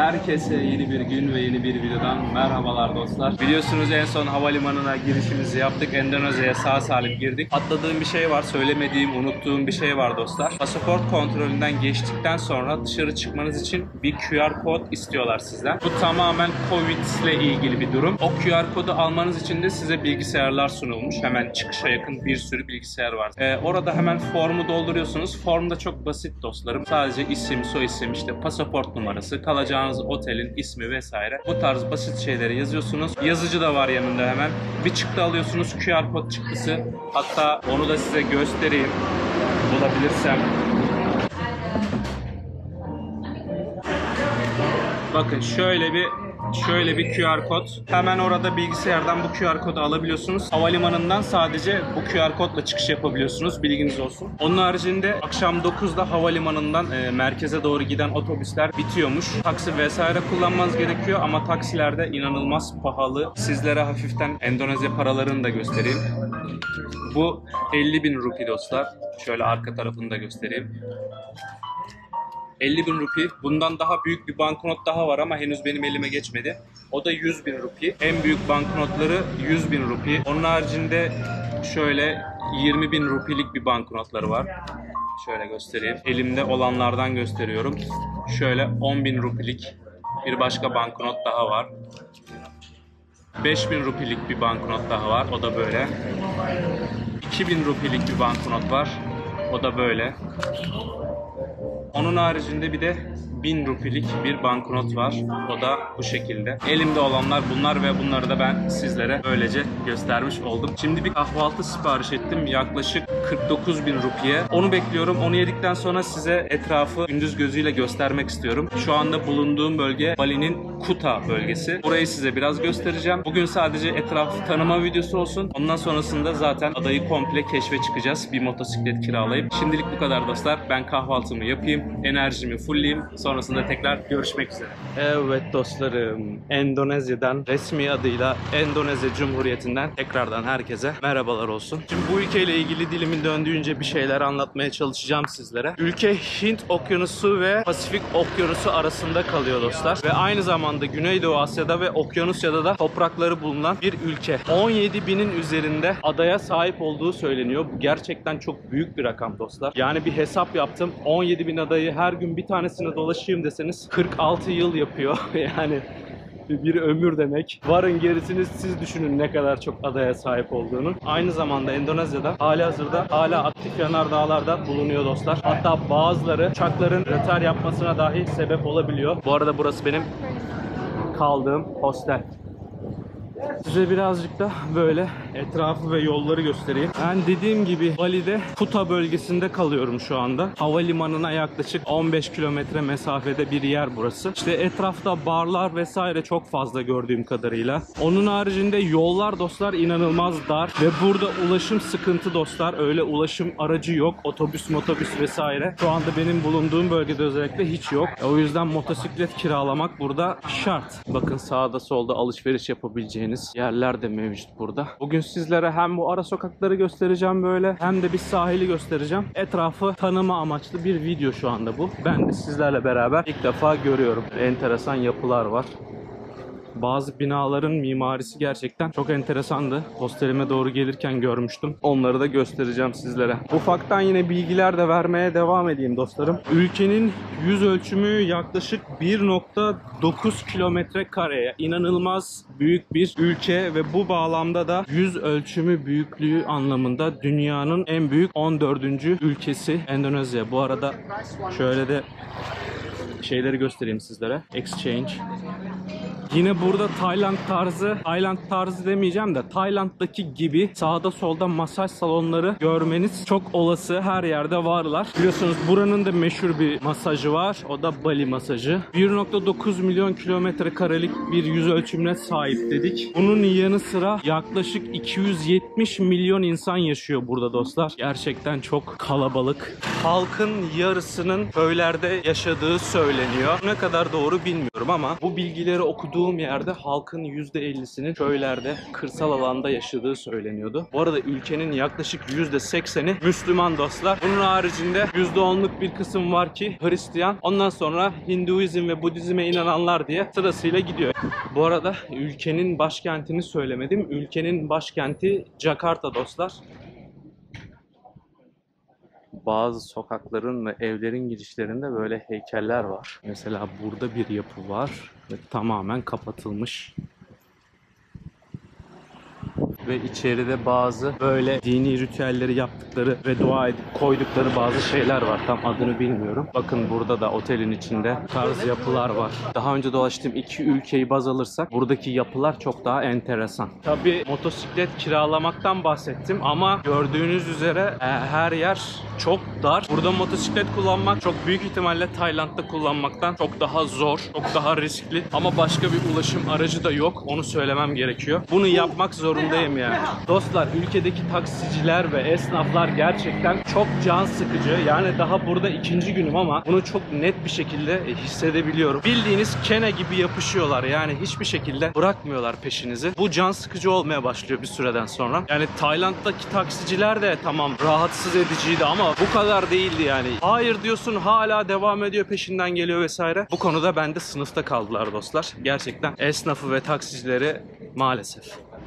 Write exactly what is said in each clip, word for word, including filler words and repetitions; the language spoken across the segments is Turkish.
Herkese yeni bir gün ve yeni bir videodan merhabalar dostlar. Biliyorsunuz en son havalimanına girişimizi yaptık. Endonezya'ya sağ salim girdik. Atladığım bir şey var, söylemediğim, unuttuğum bir şey var dostlar. Pasaport kontrolünden geçtikten sonra dışarı çıkmanız için bir Q R kod istiyorlar sizden. Bu tamamen Covid ile ilgili bir durum. O Q R kodu almanız için de size bilgisayarlar sunulmuş. Hemen çıkışa yakın bir sürü bilgisayar var. Ee, orada hemen formu dolduruyorsunuz. Form da çok basit dostlarım. Sadece isim, soyisim, işte pasaport numarası, kalacağınız otelin ismi vesaire. Bu tarz basit şeyleri yazıyorsunuz. Yazıcı da var yanında hemen. Bir çıktı alıyorsunuz, Q R kod çıktısı. Hatta onu da size göstereyim. Bulabilirsem. Bakın şöyle bir Şöyle bir Q R kod. Hemen orada bilgisayardan bu Q R kodu alabiliyorsunuz. Havalimanından sadece bu Q R kodla çıkış yapabiliyorsunuz. Bilginiz olsun. Onun haricinde akşam dokuzda havalimanından e, merkeze doğru giden otobüsler bitiyormuş. Taksi vesaire kullanmanız gerekiyor ama taksilerde inanılmaz pahalı. Sizlere hafiften Endonezya paralarını da göstereyim. Bu elli bin rupi dostlar. Şöyle arka tarafını da göstereyim. elli bin rupi. Bundan daha büyük bir banknot daha var ama henüz benim elime geçmedi. O da yüz bin rupi. En büyük banknotları yüz bin rupi. Onun haricinde şöyle yirmi bin rupilik bir banknotları var. Şöyle göstereyim. Elimde olanlardan gösteriyorum. Şöyle on bin rupilik bir başka banknot daha var. beş bin rupilik bir banknot daha var. O da böyle. iki bin rupilik bir banknot var. O da böyle. Onun haricinde bir de bin rupilik bir banknot var. O da bu şekilde. Elimde olanlar bunlar ve bunları da ben sizlere böylece göstermiş oldum. Şimdi bir kahvaltı sipariş ettim. Yaklaşık kırk dokuz bin rupiye. Onu bekliyorum. Onu yedikten sonra size etrafı gündüz gözüyle göstermek istiyorum. Şu anda bulunduğum bölge Bali'nin Kuta bölgesi. Burayı size biraz göstereceğim. Bugün sadece etrafı tanıma videosu olsun. Ondan sonrasında zaten adayı komple keşfe çıkacağız. Bir motosiklet kiralayıp. Şimdilik bu kadar dostlar. Ben kahvaltımı yapayım. Enerjimi fullleyeyim. Sonrasında tekrar görüşmek üzere. Evet dostlarım. Endonezya'dan, resmi adıyla Endonezya Cumhuriyeti'nden tekrardan herkese merhabalar olsun. Şimdi bu ülkeyle ilgili dilimin döndüğünce bir şeyler anlatmaya çalışacağım sizlere. Ülke Hint Okyanusu ve Pasifik Okyanusu arasında kalıyor dostlar. Ve aynı zamanda Güneydoğu Asya'da ve Okyanusya'da da toprakları bulunan bir ülke. on yedi binin üzerinde adaya sahip olduğu söyleniyor. Bu gerçekten çok büyük bir rakam dostlar. Yani bir hesap yaptım. on yedi bin adayı her gün bir tanesine dolaşayım deseniz kırk altı yıl yapıyor. Yani bir ömür demek. Varın gerisini siz düşünün ne kadar çok adaya sahip olduğunu. Aynı zamanda Endonezya'da halihazırda hala aktif yanardağlarda bulunuyor dostlar. Hatta bazıları uçakların rötar yapmasına dahi sebep olabiliyor. Bu arada burası benim kaldığım hostel. Size birazcık da böyle etrafı ve yolları göstereyim. Ben dediğim gibi Bali'de Kuta bölgesinde kalıyorum şu anda. Havalimanına yaklaşık on beş kilometre mesafede bir yer burası. İşte etrafta barlar vesaire çok fazla gördüğüm kadarıyla. Onun haricinde yollar dostlar inanılmaz dar ve burada ulaşım sıkıntı dostlar. Öyle ulaşım aracı yok. Otobüs, motobüs vesaire. Şu anda benim bulunduğum bölgede özellikle hiç yok. O yüzden motosiklet kiralamak burada şart. Bakın sağda solda alışveriş yapabileceğiniz yerler de mevcut burada. Bugün sizlere hem bu ara sokakları göstereceğim böyle hem de bir sahili göstereceğim. Etrafı tanıma amaçlı bir video şu anda bu. Ben de sizlerle beraber ilk defa görüyorum. Enteresan yapılar var. Bazı binaların mimarisi gerçekten çok enteresandı. Hostelime doğru gelirken görmüştüm. Onları da göstereceğim sizlere. Ufaktan yine bilgiler de vermeye devam edeyim dostlarım. Ülkenin yüz ölçümü yaklaşık bir nokta dokuz kilometre kareye. İnanılmaz büyük bir ülke ve bu bağlamda da yüz ölçümü büyüklüğü anlamında dünyanın en büyük on dördüncü ülkesi Endonezya. Bu arada şöyle de şeyleri göstereyim sizlere. Exchange. Yine burada Tayland tarzı, Tayland tarzı demeyeceğim de Tayland'daki gibi sağda solda masaj salonları görmeniz çok olası, her yerde varlar. Biliyorsunuz buranın da meşhur bir masajı var. O da Bali masajı. bir nokta dokuz milyon kilometre karelik bir yüz ölçümüne sahip dedik. Bunun yanı sıra yaklaşık iki yüz yetmiş milyon insan yaşıyor burada dostlar. Gerçekten çok kalabalık. Halkın yarısının köylerde yaşadığı söyleniyor. Ne kadar doğru bilmiyorum ama bu bilgileri okuduğum bulunduğum yerde halkın yüzde ellisinin köylerde, kırsal alanda yaşadığı söyleniyordu. Bu arada ülkenin yaklaşık yüzde sekseni Müslüman dostlar. Bunun haricinde yüzde onluk bir kısım var ki Hristiyan. Ondan sonra Hinduizm ve Budizm'e inananlar diye sırasıyla gidiyor. Bu arada ülkenin başkentini söylemedim. Ülkenin başkenti Jakarta dostlar. Bazı sokakların ve evlerin girişlerinde böyle heykeller var. Mesela burada bir yapı var ve tamamen kapatılmış. Ve içeride bazı böyle dini ritüelleri yaptıkları ve dua edip koydukları bazı şeyler var. Tam adını bilmiyorum. Bakın burada da otelin içinde tarz yapılar var. Daha önce dolaştığım iki ülkeyi baz alırsak buradaki yapılar çok daha enteresan. Tabii motosiklet kiralamaktan bahsettim ama gördüğünüz üzere e, her yer çok dar. Burada motosiklet kullanmak çok büyük ihtimalle Tayland'da kullanmaktan çok daha zor, çok daha riskli. Ama başka bir ulaşım aracı da yok. Onu söylemem gerekiyor. Bunu yapmak zorundayım yani. Dostlar, ülkedeki taksiciler ve esnaflar gerçekten çok can sıkıcı. Yani daha burada ikinci günüm ama bunu çok net bir şekilde hissedebiliyorum. Bildiğiniz kene gibi yapışıyorlar. Yani hiçbir şekilde bırakmıyorlar peşinizi. Bu can sıkıcı olmaya başlıyor bir süreden sonra. Yani Tayland'daki taksiciler de tamam rahatsız ediciydi ama bu kadar değildi yani. Hayır diyorsun, hala devam ediyor, peşinden geliyor vesaire. Bu konuda bende sınıfta kaldılar dostlar. Gerçekten esnafı ve taksicileri maalesef.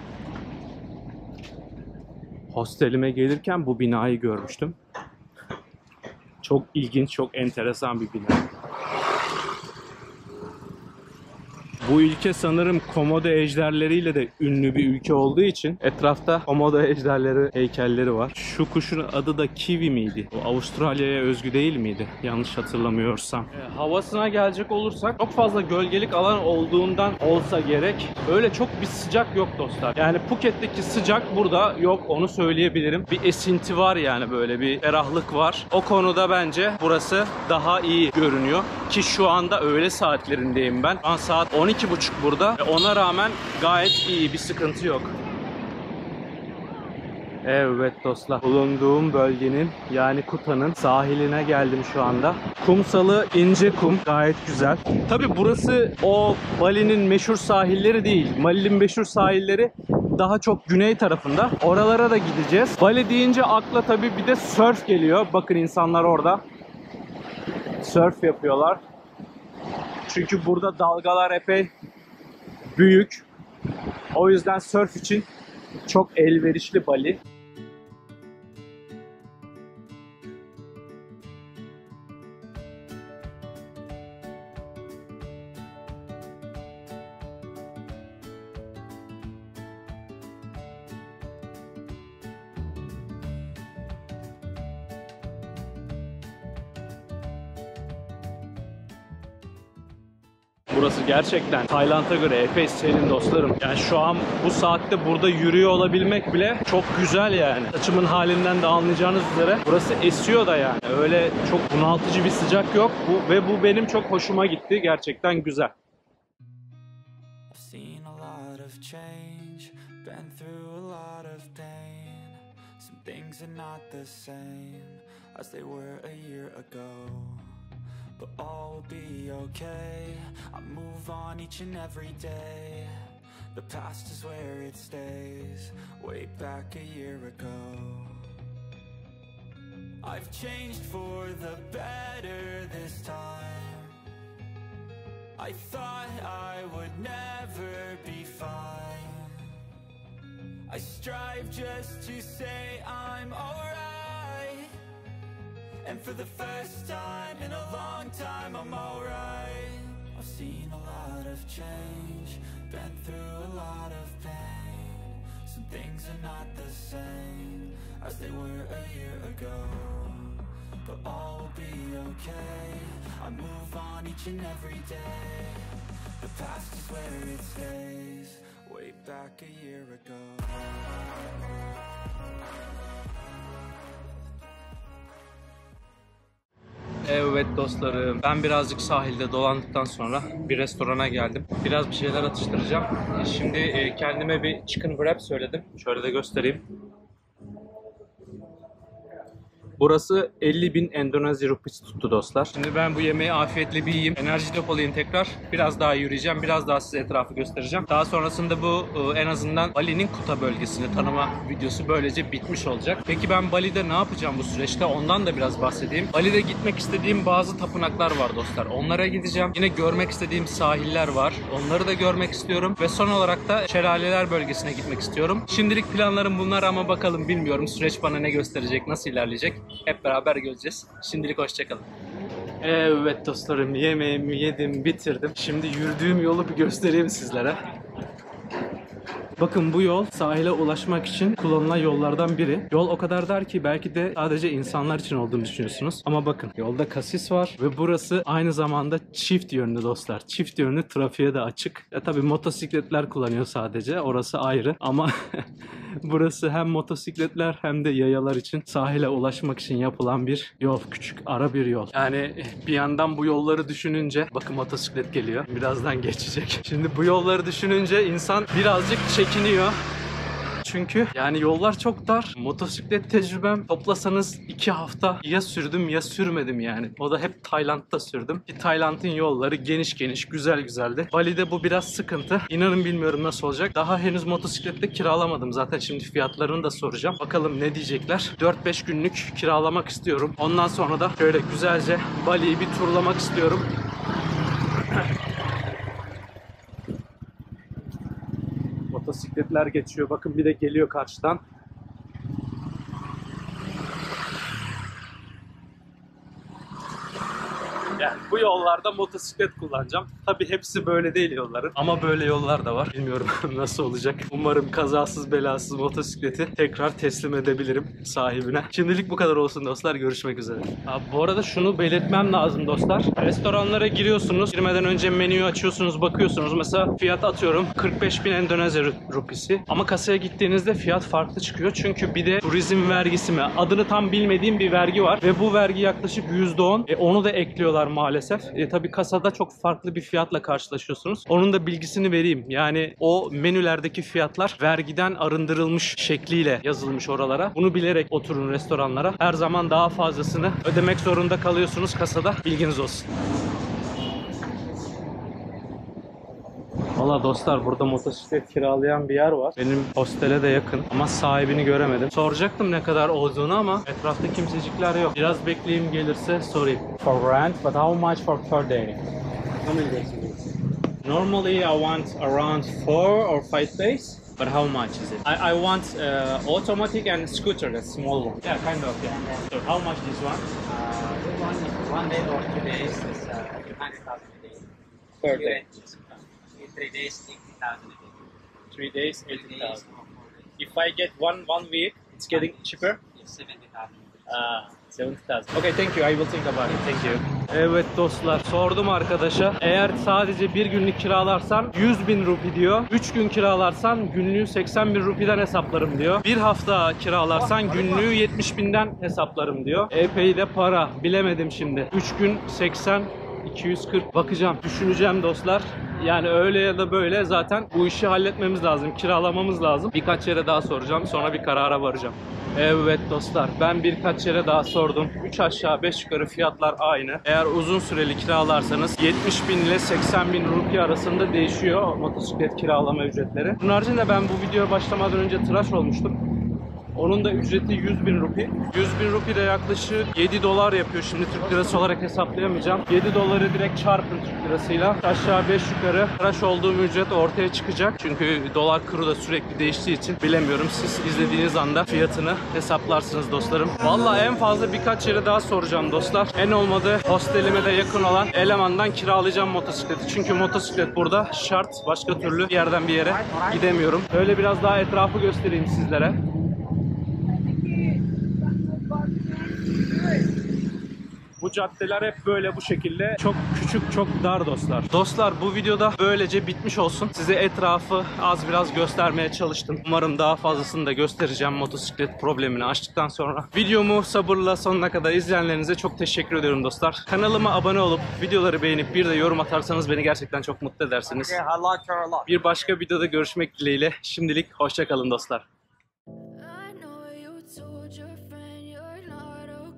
Hostelime gelirken bu binayı görmüştüm. Çok ilginç, çok enteresan bir bina. Bu ülke sanırım komodo ejderleriyle de ünlü bir ülke olduğu için etrafta komodo ejderleri heykelleri var. Şu kuşun adı da kiwi miydi? O Avustralya'ya özgü değil miydi? Yanlış hatırlamıyorsam. E, havasına gelecek olursak çok fazla gölgelik alan olduğundan olsa gerek. Öyle çok bir sıcak yok dostlar. Yani Phuket'teki sıcak burada yok, onu söyleyebilirim. Bir esinti var yani, böyle bir ferahlık var. O konuda bence burası daha iyi görünüyor. Ki şu anda öğle saatlerindeyim ben. Şu an saat on iki buçuk burada. Ve ona rağmen gayet iyi, bir sıkıntı yok. Evet dostlar, bulunduğum bölgenin yani Kuta'nın sahiline geldim şu anda. Kumsalı ince kum, gayet güzel. Tabi burası o Bali'nin meşhur sahilleri değil. Bali'nin meşhur sahilleri daha çok güney tarafında. Oralara da gideceğiz. Bali deyince akla tabi bir de surf geliyor. Bakın insanlar orada surf yapıyorlar. Çünkü burada dalgalar epey büyük. O yüzden surf için çok elverişli Bali. Burası gerçekten Tayland'a göre epey serin dostlarım. Yani şu an bu saatte burada yürüyor olabilmek bile çok güzel yani. Saçımın halinden de anlayacağınız üzere burası esiyor da yani. Öyle çok bunaltıcı bir sıcak yok. Bu, ve bu benim çok hoşuma gitti. Gerçekten güzel. But all will be okay. I move on each and every day. The past is where it stays. Way back a year ago, I've changed for the better this time. I thought I would never be fine. I strive just to say I'm alright. And for the first time in a long time, I'm alright. I've seen a lot of change, been through a lot of pain. Some things are not the same as they were a year ago. But all will be okay. I move on each and every day. The past is where it stays. Way back a year ago. Evet dostlarım, ben birazcık sahilde dolandıktan sonra bir restorana geldim. Biraz bir şeyler atıştıracağım. Şimdi kendime bir chicken wrap söyledim. Şöyle de göstereyim. Burası elli bin Endonezya rupisi tuttu dostlar. Şimdi ben bu yemeği afiyetle bir yiyeyim. Enerji depolayayım tekrar. Biraz daha yürüyeceğim. Biraz daha size etrafı göstereceğim. Daha sonrasında bu en azından Bali'nin Kuta bölgesini tanıma videosu böylece bitmiş olacak. Peki ben Bali'de ne yapacağım bu süreçte? Ondan da biraz bahsedeyim. Bali'de gitmek istediğim bazı tapınaklar var dostlar. Onlara gideceğim. Yine görmek istediğim sahiller var. Onları da görmek istiyorum. Ve son olarak da şelaleler bölgesine gitmek istiyorum. Şimdilik planlarım bunlar ama bakalım bilmiyorum. Süreç bana ne gösterecek, nasıl ilerleyecek? Hep beraber göreceğiz. Şimdilik hoşçakalın. Evet dostlarım, yemeğimi yedim, bitirdim. Şimdi yürüdüğüm yolu bir göstereyim sizlere. Bakın bu yol sahile ulaşmak için kullanılan yollardan biri. Yol o kadar dar ki belki de sadece insanlar için olduğunu düşünüyorsunuz. Ama bakın yolda kasis var ve burası aynı zamanda çift yönlü dostlar. Çift yönlü, trafiğe de açık. Ya tabii motosikletler kullanıyor sadece. Orası ayrı ama burası hem motosikletler hem de yayalar için sahile ulaşmak için yapılan bir yol. Küçük ara bir yol. Yani bir yandan bu yolları düşününce bakın motosiklet geliyor. Birazdan geçecek. Şimdi bu yolları düşününce insan birazcık çekiniyor. Çünkü yani yollar çok dar. Motosiklet tecrübem toplasanız iki hafta ya sürdüm ya sürmedim yani. O da hep Tayland'da sürdüm. Ki Tayland'ın yolları geniş geniş, güzel güzeldi. Bali'de bu biraz sıkıntı. İnanın bilmiyorum nasıl olacak. Daha henüz motosiklette kiralamadım. Zaten şimdi fiyatlarını da soracağım. Bakalım ne diyecekler. dört beş günlük kiralamak istiyorum. Ondan sonra da şöyle güzelce Bali'yi bir turlamak istiyorum. Motosikletler geçiyor. Bakın bir de geliyor karşıdan. Yani bu yollarda motosiklet kullanacağım. Tabii hepsi böyle değil yolların. Ama böyle yollar da var. Bilmiyorum nasıl olacak. Umarım kazasız belasız motosikleti tekrar teslim edebilirim sahibine. Şimdilik bu kadar olsun dostlar. Görüşmek üzere. Abi bu arada şunu belirtmem lazım dostlar. Restoranlara giriyorsunuz. Girmeden önce menüyü açıyorsunuz, bakıyorsunuz. Mesela fiyat atıyorum kırk beş bin Endonezya rupisi. Ama kasaya gittiğinizde fiyat farklı çıkıyor. Çünkü bir de turizm vergisi mi? Adını tam bilmediğim bir vergi var. Ve bu vergi yaklaşık yüzde on. E, onu da ekliyorlar maalesef. E, tabii kasada çok farklı bir fiyatla karşılaşıyorsunuz. Onun da bilgisini vereyim. Yani o menülerdeki fiyatlar vergiden arındırılmış şekliyle yazılmış oralara. Bunu bilerek oturun restoranlara. Her zaman daha fazlasını ödemek zorunda kalıyorsunuz kasada. Bilginiz olsun. Valla dostlar burada motosiklet kiralayan bir yer var. Benim hostele de yakın ama sahibini göremedim. Soracaktım ne kadar olduğunu ama etrafta kimsecikler yok. Biraz bekleyeyim gelirse sorayım. For rent, but how much for per day? Normally I want around four or five days. But how much is it? I, I want uh, automatic and scooter, the small one. Yeah, kind of, yeah. So how much this one? Uh, one, one day or two days is uh, one hundred thousand a day. Per day. In three days, eighty thousand a day. Three days, eighty Three days thousand. or four days. If I get one one week, it's getting cheaper. It's seventy thousand. Ah, seventy thousand. Okay, thank you. I will think about it. Thank you. Evet dostlar, sordum arkadaşa. Eğer sadece bir günlük kiralarsan yüz bin rupi diyor. üç gün kiralarsan günlüğü seksen bin rupiden hesaplarım diyor. Bir hafta kiralarsan günlüğü yetmiş binden hesaplarım diyor. Epey de para. Bilemedim şimdi. üç gün seksen, iki yüz kırk bakacağım. Düşüneceğim dostlar. Yani öyle ya da böyle zaten bu işi halletmemiz lazım. Kiralamamız lazım. Birkaç yere daha soracağım. Sonra bir karara varacağım. Evet dostlar, ben birkaç yere daha sordum. üç aşağı beş yukarı fiyatlar aynı. Eğer uzun süreli kiralarsanız yetmiş bin ile seksen bin rupi arasında değişiyor motosiklet kiralama ücretleri. Bunun haricinde ben bu videoya başlamadan önce tıraş olmuştum. Onun da ücreti yüz bin rupi. yüz bin rupi de yaklaşık yedi dolar yapıyor. Şimdi Türk lirası olarak hesaplayamayacağım. yedi doları direkt çarpın Türk lirasıyla. Aşağı beş yukarı tıraş olduğum ücret ortaya çıkacak. Çünkü dolar kuru da sürekli değiştiği için bilemiyorum. Siz izlediğiniz anda fiyatını hesaplarsınız dostlarım. Vallahi en fazla birkaç yere daha soracağım dostlar. En olmadı hostelime de yakın olan elemandan kiralayacağım motosikleti. Çünkü motosiklet burada şart. Başka türlü bir yerden bir yere gidemiyorum. Öyle biraz daha etrafı göstereyim sizlere. Bu caddeler hep böyle bu şekilde çok küçük, çok dar dostlar. Dostlar bu videoda böylece bitmiş olsun. Size etrafı az biraz göstermeye çalıştım. Umarım daha fazlasını da göstereceğim motosiklet problemini açtıktan sonra. Videomu sabırla sonuna kadar izleyenlerinize çok teşekkür ediyorum dostlar. Kanalıma abone olup videoları beğenip bir de yorum atarsanız beni gerçekten çok mutlu edersiniz. Bir başka videoda görüşmek dileğiyle. Şimdilik hoşça kalın dostlar. I know you told your friend you're not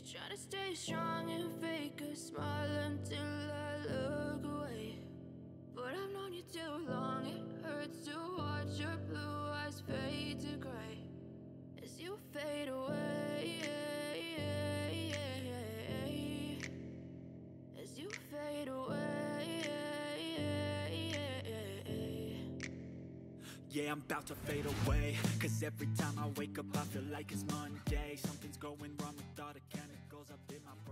Try to stay strong and fake a smile until I look away. But I've known you too long, it hurts to watch your blue eyes fade to gray as you fade away, as you fade away. Yeah, I'm about to fade away, cause every time I wake up I feel like it's Monday. Something's going wrong with all the chemicals up in my